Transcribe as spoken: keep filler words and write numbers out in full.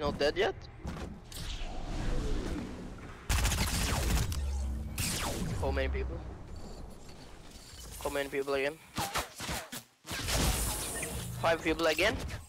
not dead yet? How many people? How many people again? Five people again?